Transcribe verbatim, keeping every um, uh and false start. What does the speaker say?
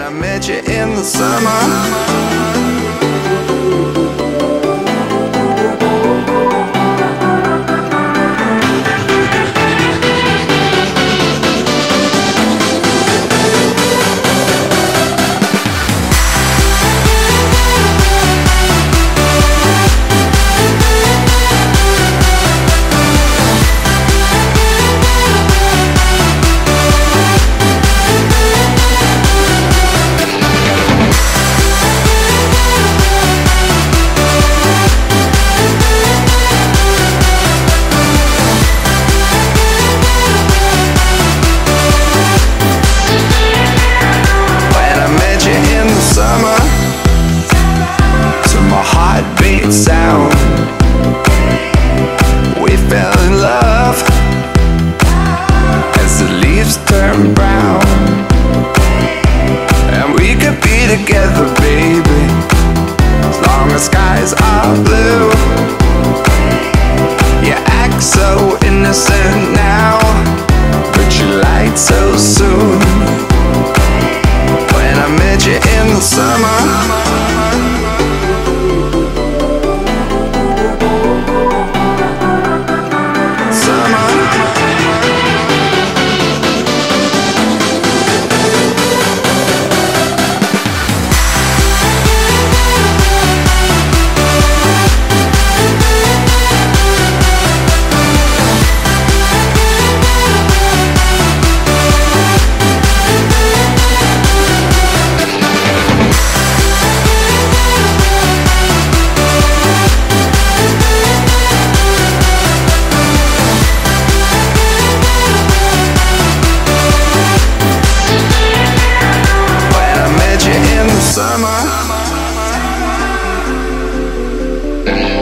I met you in the summer. Summer, to my heartbeat sound, we fell in love as the leaves turn brown, and we could be together, baby, as long as skies are blue. You act so innocent now, but you lied so soon. When I met you in the summer, summer.